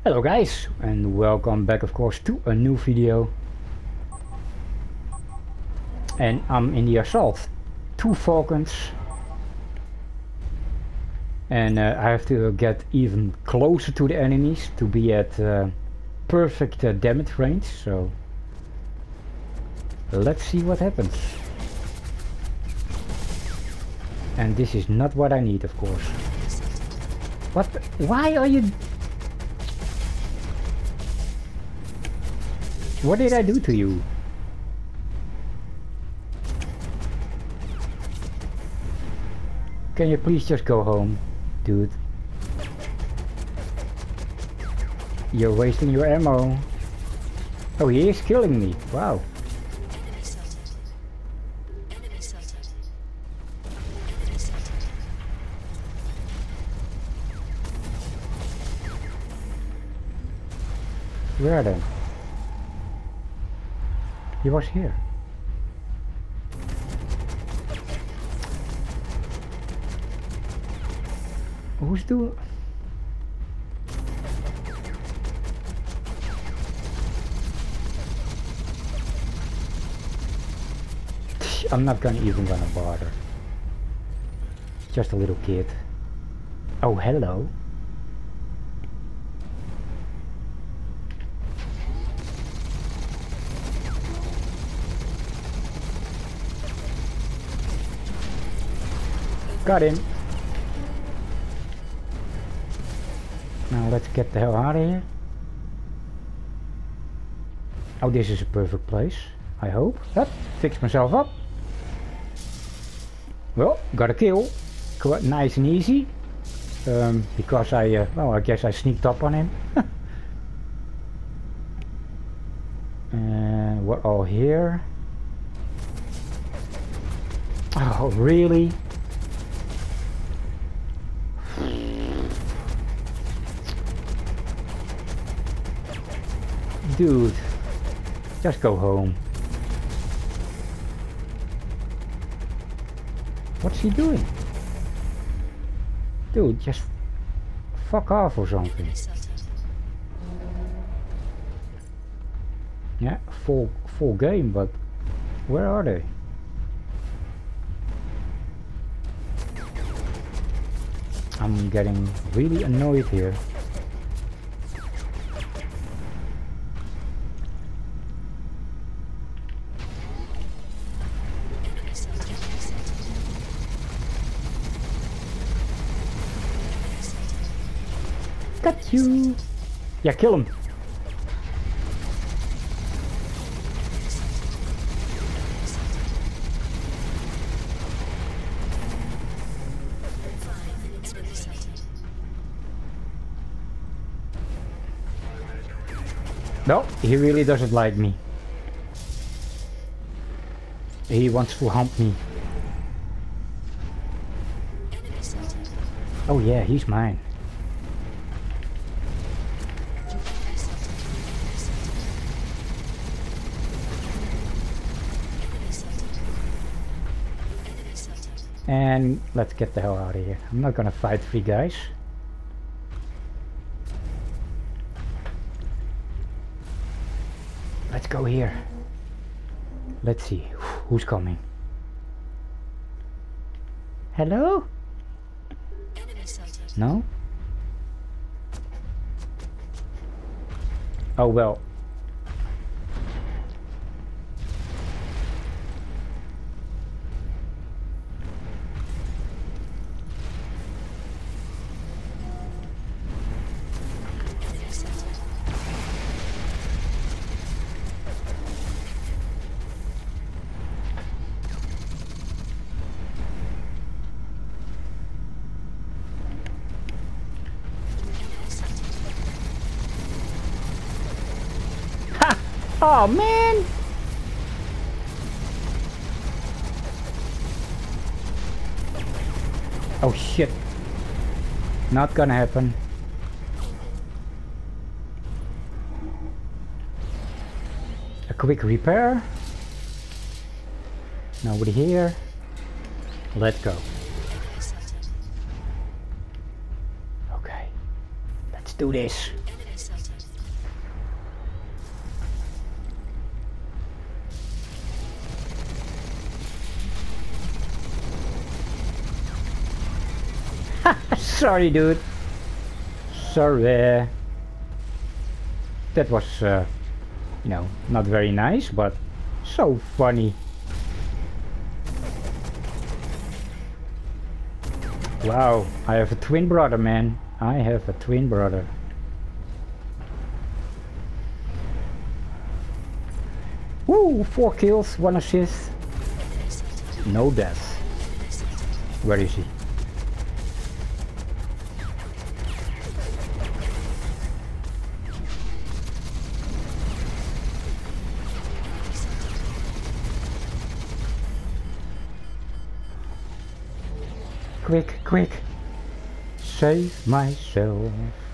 Hello guys, and welcome back of course to a new video. And I'm in the assault. 2 Falcons. And I have to get even closer to the enemies to be at perfect damage range. So let's see what happens. And this is not what I need, of course. What? Why are you... What did I do to you? Can you please just go home, dude? You're wasting your ammo. Oh, he is killing me. Wow. Where are they? He was here. Who's doing... I'm not even gonna bother. Just a little kid. Oh, hello. Got him. Now let's get the hell out of here. Oh, this is a perfect place, I hope. Up, fix myself up. Well, got a kill. Quite nice and easy. Because well, I guess I sneaked up on him. And we're all here. Oh, really? Dude, just go home. What's he doing? Dude, just fuck off or something. Yeah, full game, but where are they? I'm getting really annoyed here. Got you! Yeah, kill him! No, he really doesn't like me. He wants to hump me. Oh yeah, he's mine. And let's get the hell out of here. I'm not gonna fight 3 guys. Let's go here. Let's see who's coming. Hello? No? Oh well. Oh man! Oh shit. Not gonna happen. A quick repair. Nobody here. Let's go. Okay. Let's do this. Sorry, dude. Sorry. That was, you know, not very nice, but so funny. Wow, I have a twin brother, man. I have a twin brother. Woo, 4 kills, 1 assist. No deaths. Where is he? Quick, quick. Save myself.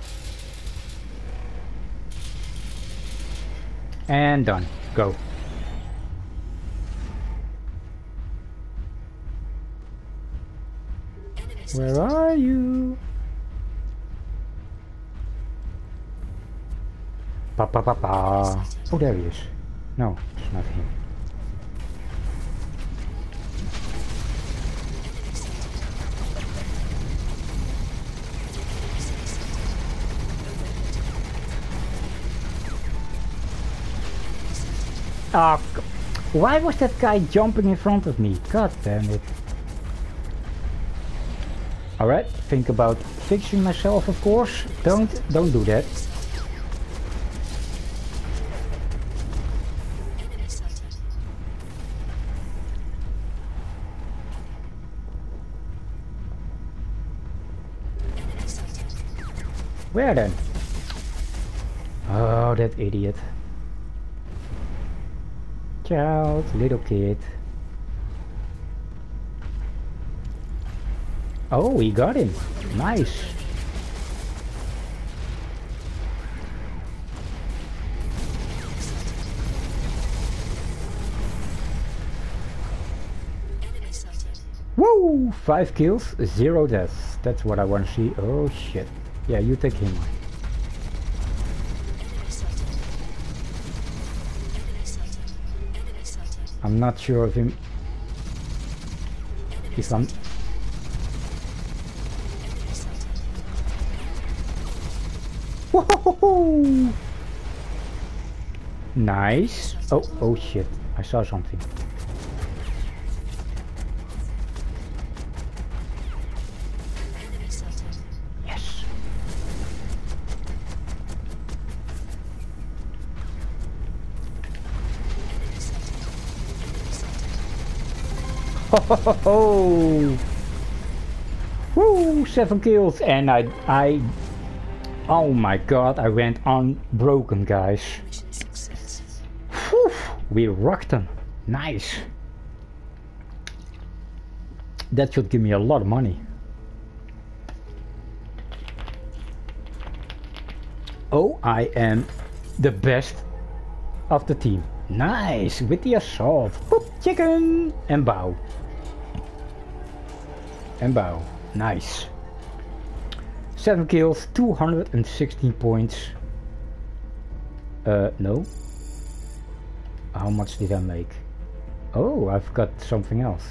And done. Go. Where are you? Pa pa pa pa. Oh, there he is. No, it's not him. Ah, why was that guy jumping in front of me? God damn it. Alright, think about fixing myself, of course. Don't do that. Where then? Oh, that idiot. Child, little kid. Oh, we got him. Nice. Woo! 5 kills, 0 deaths. That's what I want to see. Oh shit. Yeah, you take him. I'm not sure of him. If I'm... Whoa! Nice. Oh shit. I saw something. Yes. Ho! Woo! 7 kills, and I oh my god, I went unbroken, guys. Whew, we rocked them. Nice. That should give me a lot of money. Oh, I am the best of the team. Nice, with the assault. Boop, chicken! And bow. And bow. Nice. 7 kills, 216 points. No. How much did I make? Oh, I've got something else.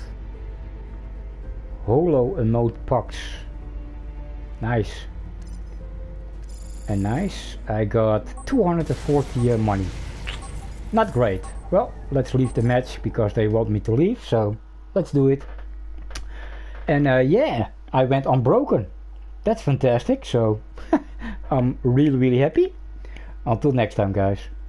Holo emote packs. Nice. And nice. I got 240 money. Not great. Well, let's leave the match because they want me to leave, so let's do it. And yeah, I went unbroken. That's fantastic, so I'm really happy. Until next time, guys.